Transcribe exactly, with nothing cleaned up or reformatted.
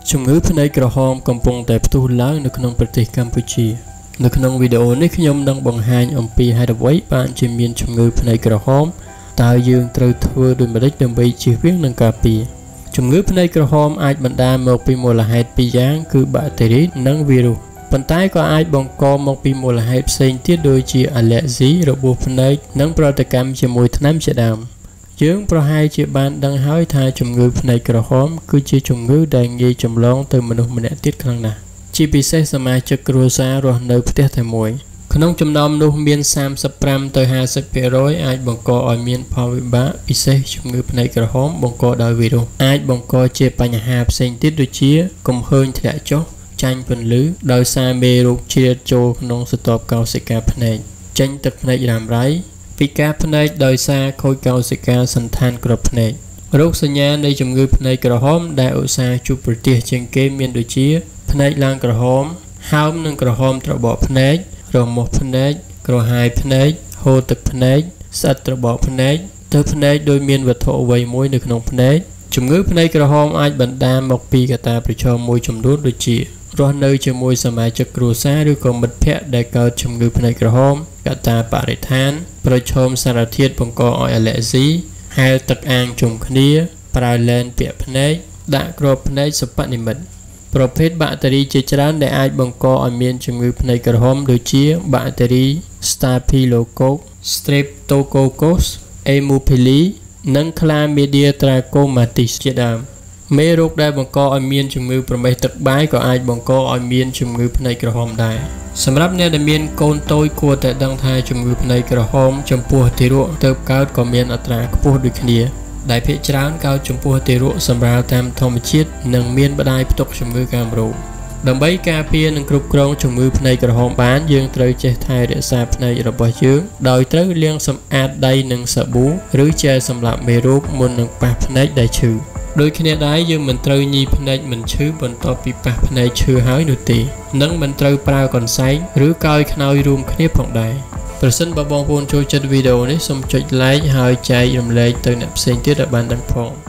ជំងឺភ្នែកក្រហមកំពុងតែផ្ទុះឡើងនៅក្នុងប្រទេសកម្ពុជានៅក្នុងវីដេអូនេះខ្ញុំនឹងបង្ហាញអំពីហេតុអ្វីបានជាមានជំងឺភ្នែកក្រហមតើយើងត្រូវធ្វើដូចម្តេចដើម្បីជៀសវាងនិងការពារជំងឺភ្នែកក្រហមអាចបណ្ដាលមកពីមូលហេតុពីរយ៉ាងគឺបាក់តេរីនិងវីរុសប៉ុន្តែក៏អាចបង្កមកពីមូលហេតុផ្សេងទៀតដូចជាអាឡែស៊ីរបួសភ្នែកនិងប្រតិកម្មជាមួយថ្នាំជាដើមយើងប្រហែលជាបានដឹងហើយថាជំងឺភ្នែកក្រហមគឺជាជំងឺដែលងាយចម្លងទៅមនុស្សម្នាក់ទៀតខ្លាំងណាស់ជាពិសេសសមាជិកគ្រួសាររស់នៅផ្ទះតែមួយក្នុងចំណោមនោះមានសាមសិបប្រាំទៅហាសិបភាគរយអាចបង្កឲ្យមានផលវិបាកពិសេសជំងឺភ្នែកក្រហមបង្កដោយវីរុសអាចបង្កជាបញ្ហាផ្សេងទៀតដូចជាកំហើញធ្លាក់ចុះចាញ់ពន្លឺដោយសារមេរោគជ្រៀតចូលក្នុងស្រទាប់កោសិកាភ្នែកចេញទឹកភ្នែករ៉ាំរ៉ៃពិការភ្នែកដោយសារខូចកោសិកាសន្តានគ្រាប់ភ្នែករោគសញ្ញានៃជំងឺភ្នែកក្រហមដែលឧស្សាហ៍ជួបប្រទះជាងគេមានដូចជាភ្នែកឡើងក្រហមហើមនិងក្រហមត្របកភ្នែករមាស់ភ្នែកក្រហាយភ្នែកហូរទឹកភ្នែកស្អិតត្របកភ្នែកទៅភ្នែកដោយមានវត្ថុអ្វីមួយនៅក្នុងភ្នែកជំងឺភ្នែកក្រហមអាចបណ្ដាលមកពីកត្តាប្រឈមមួយចំនួនដូចជារស់នៅជាមួយសមាជិកគ្រួសារឬក៏មិត្តភ័ក្តិដែលកើតជំងឺភ្នែកក្រហមកត្តាបរិស្ថានប្រឈមសារធាតុបង្កឲ្យអាឡែស៊ីហែលទឹកអាងជុំគ្នាប្រើលែនពាក់ភ្នែកដាក់គ្រាប់ភ្នែកសិប្បនិមិត្តប្រភេទបាក់តេរីជាច្រើនដែលអាចបង្កឲ្យមានជំងឺភ្នែកក្រហមដូចជាបាក់តេរី Staphylococcus Streptococcus Haemophilus និង Chlamydia trachomatis ជាដើមមេរោគដែលបង្កឲ្យមានជំងឺប្រមេះទឹកបាយក៏អាចបង្កឲ្យមានជំងឺភ្នែកក្រហមដែរសម្រាប់អ្នកដែលមានកូនតូចគួរតែដឹងថាជំងឺភ្នែកក្រហមចំពោះទារកទើបកើតក៏មានអត្រាខ្ពស់ដូចគ្នាដែលភាគច្រើនកើតចំពោះទារកសម្រាលតាមធម្មជាតិនិងមានបដាយផ្ទុកជំងឺកាមរោគដើម្បីការពារនិងគ្រប់គ្រងជំងឺភ្នែកក្រហមបានយើងត្រូវចេះថែរក្សាភ្នែករបស់យើងដោយត្រូវលាងសម្អាតដៃនឹងសាប៊ូឬជែលសម្លាប់មេរោគមុននឹងប៉ះភ្នែកដែលឈឺដូចគ្នាដែរយើងមិនត្រូវញីភ្នែកមិនឈឺបន្ទាប់ពីប៉ះភ្នែកឈឺហើយនោះទេនិងមិនត្រូវប្រើកន្សែងឬកោយខ្នើយរួមគ្នាផងដែរប្រសិនបើបងប្អូនចូលចិត្តវីដេអូនេះសូមចុច like ហើយចែករំលែកទៅអ្នកផ្សេងទៀតឲ្យបានដឹងផង